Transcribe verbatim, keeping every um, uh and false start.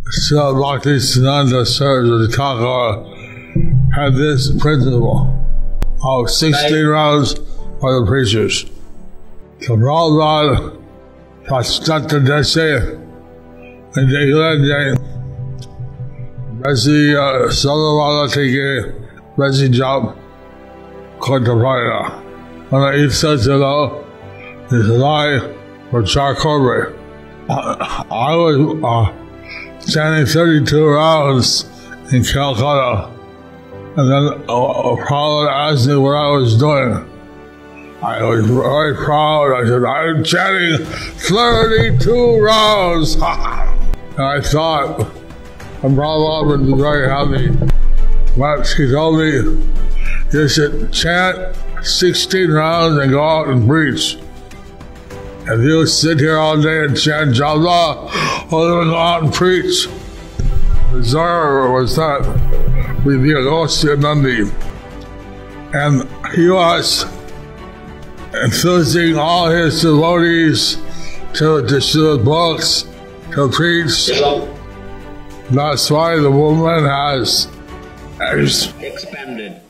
So Bhakti Siddhanta serves as the Thakur had this principle of sixteen rounds for the preachers. So Prabhupada Pastata Desi and they led the Besi Salavala Tiki Besi Job Kontapaya. When I eat such a low, is lie for Charkobre. I was uh, standing thirty-two rounds in Calcutta, and then a uh, Prabhupada asked me what I was doing. I was very proud. I said, I'm chanting thirty-two rounds. And I thought, and Prabhupada would be very happy. But he told me, you should chant sixteen rounds and go out and preach. If you sit here all day and chant Java, or go out and preach. The Tsar was that with the Agostya Nandi. And he was enthusing all his devotees to, to do books, to preach. That's why the movement has, has expanded.